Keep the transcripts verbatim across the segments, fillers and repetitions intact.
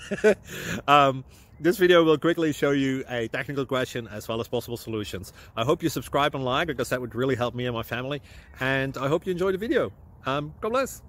um, this video will quickly show you a technical question as well as possible solutions. I hope you subscribe and like, because that would really help me and my family. And I hope you enjoy the video. Um, God bless.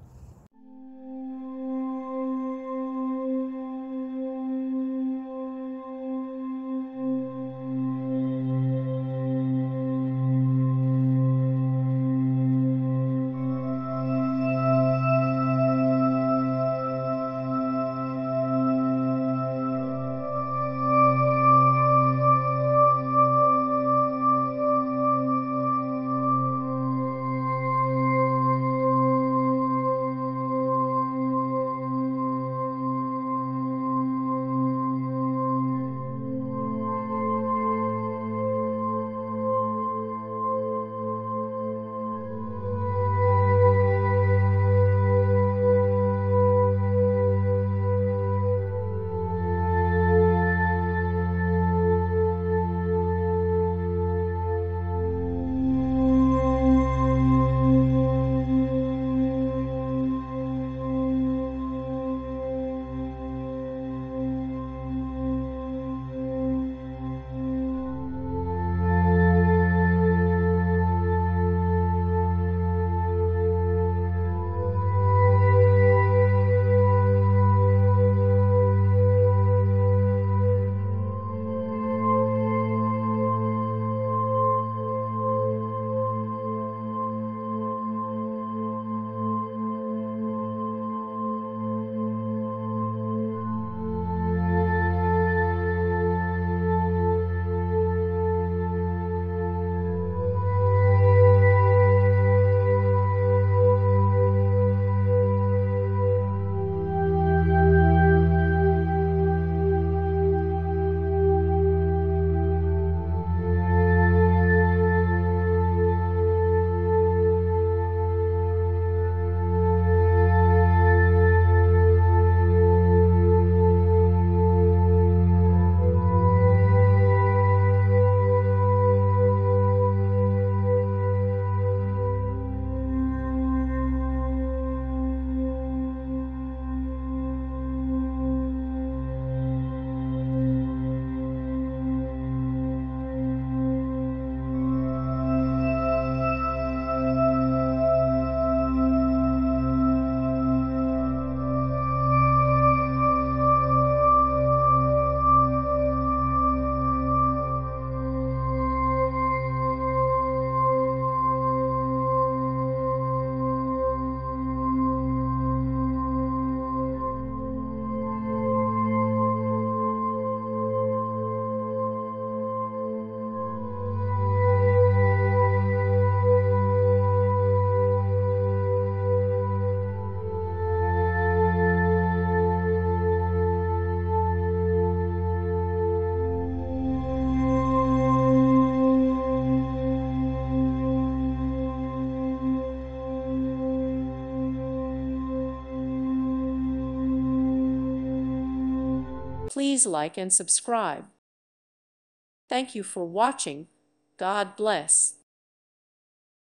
Please like and subscribe. Thank you for watching. God bless.